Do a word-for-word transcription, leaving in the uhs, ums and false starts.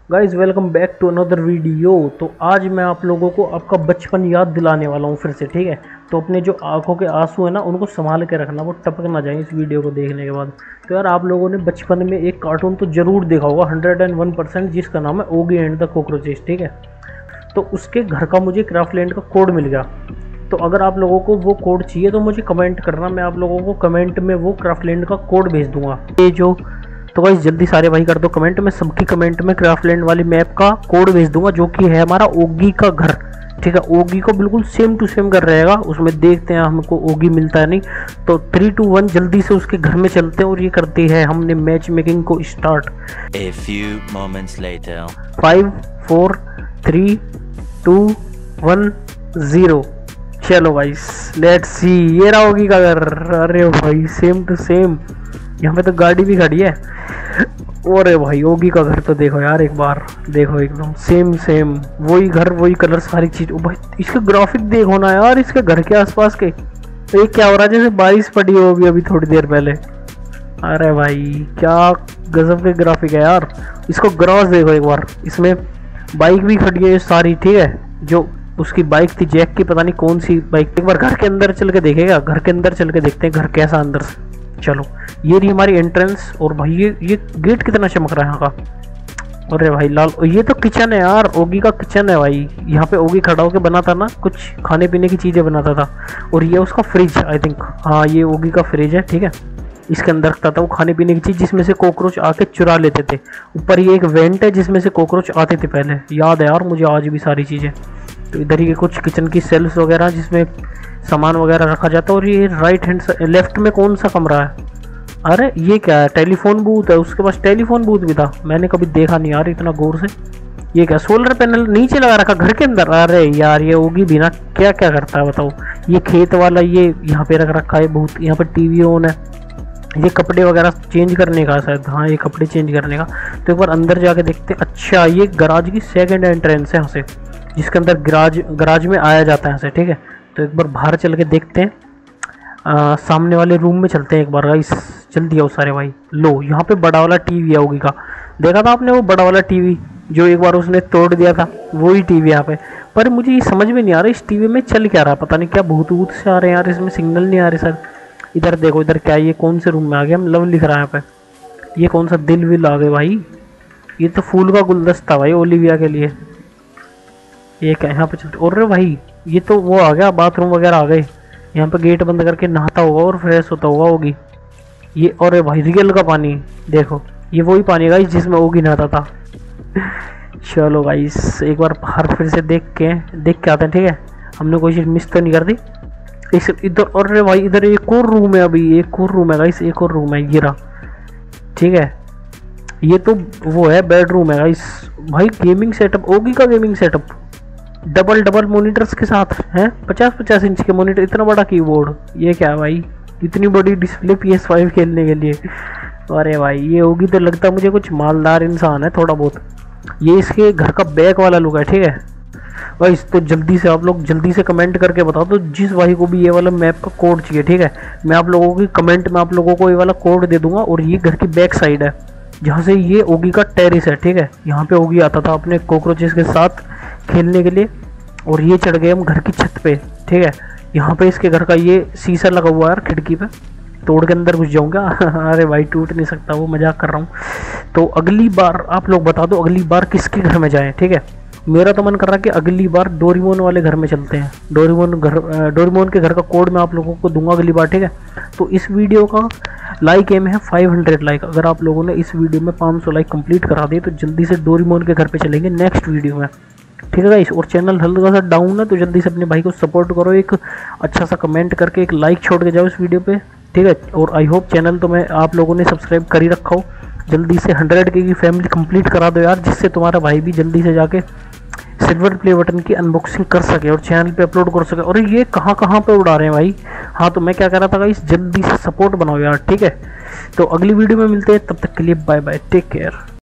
Guys welcome back to another video. तो आज मैं आप लोगों को आपका बचपन याद दिलाने वाला हूँ फिर से, ठीक है। तो अपने जो आंखों के आंसू है ना, उनको संभाल के रखना, वो टपक ना जाए इस वीडियो को देखने के बाद। तो यार आप लोगों ने बचपन में एक कार्टून तो ज़रूर देखा होगा हंड्रेड एंड वन परसेंट, जिसका नाम है ओगी एंड द कॉकरोचेस, ठीक है। तो उसके घर का मुझे क्राफ्टलैंड का कोड मिल गया। तो अगर आप लोगों को वो कोड चाहिए तो मुझे कमेंट करना, मैं आप लोगों को कमेंट में वो क्राफ्टलैंड का कोड भेज दूँगा। ये जो तो गाइस जल्दी सारे भाई कर दो कमेंट, मैं सबकी कमेंट में क्राफ्टलैंड वाली मैप का कोड भेज दूंगा, जो कि है हमारा ओगी का घर, ठीक है। ओगी को बिल्कुल सेम टू सेम कर रहेगा, उसमें देखते हैं हमको ओगी मिलता है नहीं। तो थ्री टू वन जल्दी से उसके घर में चलते हैं और ये करते हैं हमने मैच मेकिंग को start. A few moments later. Five four three two one zero. चलो गाइस लेट्स सी, ये रहा ओगी का घर। अरे भाई सेम टू सेम, यहाँ पे तो गाड़ी भी खड़ी है। अरे भाई ओगी का घर तो देखो यार, एक बार देखो एकदम सेम सेम वही घर वही कलर सारी चीज। ओ भाई इसके ग्राफिक देखो ना यार, इसके घर के आसपास के। तो ये क्या हो रहा है, जैसे बारिश पड़ी होगी अभी थोड़ी देर पहले। अरे भाई क्या गजब के ग्राफिक है यार। इसको ग्रास देखो एक बार, इसमें बाइक भी खड़ी है सारी, ठीक है। जो उसकी बाइक थी जैक की, पता नहीं कौन सी बाइक। एक बार घर के अंदर चल के देखेगा, घर के अंदर चल के देखते हैं घर कैसा अंदर से। चलो ये रही हमारी एंट्रेंस। और भाई ये ये गेट कितना चमक रहा है यहाँ का। अरे भाई लाल, ये तो किचन है यार, ओगी का किचन है भाई। यहाँ पे ओगी खड़ा होकर बनाता ना, कुछ खाने पीने की चीज़ें बनाता था। और ये उसका फ्रिज आई थिंक, हाँ ये ओगी का फ्रिज है, ठीक है। इसके अंदर रखता था वो खाने पीने की चीज़, जिसमें से कॉकरोच आके चुरा लेते थे। ऊपर ये एक वेंट है जिसमें से कॉकरोच आते थे पहले, याद है यार मुझे आज भी सारी चीज़ें। तो इधर ही कुछ किचन की सेल्स वगैरह जिसमें सामान वगैरह रखा जाता है। और ये राइट हैंड लेफ्ट में कौन सा कमरा है, अरे ये क्या है, टेलीफोन बूथ है। उसके पास टेलीफोन बूथ भी था, मैंने कभी देखा नहीं यार इतना गौर से। ये क्या सोलर पैनल नीचे लगा रखा घर के अंदर। अरे यार ये ओगी भी ना क्या क्या करता है बताओ। ये खेत वाला ये यहाँ पे रख रखा है बूथ, यहाँ पे टीवी ऑन है। ये कपड़े वगैरह चेंज करने का शायद, हाँ ये कपड़े चेंज करने का। तो एक बार अंदर जाके देखते। अच्छा ये गराज की सेकंड एंट्रेंस है यहाँ से, जिसके अंदर गराज गराज में आया जाता है यहाँ से, ठीक है। तो एक बार बाहर चल के देखते हैं, आ, सामने वाले रूम में चलते हैं एक बार गाइस, जल्दी आओ सारे भाई। लो यहाँ पे बड़ा वाला टीवी है ओगी का, देखा था आपने वो बड़ा वाला टीवी जो एक बार उसने तोड़ दिया था, वही टीवी यहाँ पे। पर मुझे ये समझ में नहीं आ रहा इस टीवी में चल क्या रहा, पता नहीं क्या भूत भूत से आ रहे हैं यार, इसमें सिग्नल नहीं आ रहे सर। इधर देखो, इधर क्या, ये कौन से रूम में आ गए हम, लव लिख रहा है यहाँ पे। ये कौन सा दिल विल आ गए भाई, ये तो फूल का गुलदस्ता भाई ओलिविया के लिए। ये क्या यहाँ पे चलते, और भाई ये तो वो आ गया, बाथरूम वगैरह आ गए। यहाँ पे गेट बंद करके नहाता होगा और फ्रेश होता होगा ओगी ये। और भाई रियल का पानी देखो, ये वही पानी गाइस जिसमें ओगी नहाता था। चलो गाइस एक बार बाहर फिर से देख के देख के आते हैं, ठीक है। हमने कोई चीज़ मिस तो नहीं कर दी इस इधर। और भाई इधर एक और रूम है, अभी एक और रूम है गाइस, एक और रूम है ये रहा, ठीक है। ये तो वो है बेडरूम है गाइस। भाई गेमिंग सेटअप, ओगी का gaming setup, double double monitors के साथ हैं, पचास पचास इंच के मॉनिटर, इतना बड़ा कीबोर्ड। ये क्या है भाई, इतनी बड़ी डिस्प्ले पी एस फाइव खेलने के लिए। अरे भाई ये होगी तो लगता है मुझे कुछ मालदार इंसान है थोड़ा बहुत। ये इसके घर का बैक वाला लुक है, ठीक है भाई। तो जल्दी से आप लोग जल्दी से कमेंट करके बताओ तो जिस भाई को भी ये वाला मैप का कोड चाहिए, ठीक है। मैं आप लोगों की कमेंट में आप लोगों को ये वाला कोड दे दूंगा। और ये घर की बैक साइड है जहाँ से ये ओगी का टेरिस है, ठीक है। यहाँ पे ओगी आता था अपने कॉकरोचेस के साथ खेलने के लिए। और ये चढ़ गए हम घर की छत पे, ठीक है। यहाँ पे इसके घर का ये शीशा लगा हुआ है यार खिड़की पे, तोड़ के अंदर घुस जाऊंगा। अरे भाई टूट नहीं सकता वो, मजाक कर रहा हूँ। तो अगली बार आप लोग बता दो अगली बार किसके घर में जाएं, ठीक है। मेरा तो मन कर रहा है कि अगली बार डोरेमोन वाले घर में चलते हैं। डोरेमोन घर डोरेमोन के घर का कोड मैं आप लोगों को दूंगा अगली बार, ठीक है। तो इस वीडियो का लाइक एम है फाइव हंड्रेड लाइक। अगर आप लोगों ने इस वीडियो में पाँच सौ लाइक कंप्लीट करा दिए तो जल्दी से डोरेमोन के घर पे चलेंगे नेक्स्ट वीडियो में, ठीक है गाइस। और चैनल हल्का सा डाउन है तो जल्दी से अपने भाई को सपोर्ट करो, एक अच्छा सा कमेंट करके एक लाइक छोड़ के जाओ इस वीडियो पे, ठीक है। और आई होप चैनल तो मैं आप लोगों ने सब्सक्राइब कर ही रखा हो। जल्दी से हंड्रेड के की फैमिली कंप्लीट करा दो यार, जिससे तुम्हारा भाई भी जल्दी से जाके सिल्वर प्ले बटन की अनबॉक्सिंग कर सके और चैनल पे अपलोड कर सके। और ये कहाँ कहाँ पे उड़ा रहे हैं भाई। हाँ तो मैं क्या कह रहा था गाइस, जल्दी से सपोर्ट बनाओ यार, ठीक है। तो अगली वीडियो में मिलते हैं, तब तक के लिए बाय बाय, टेक केयर।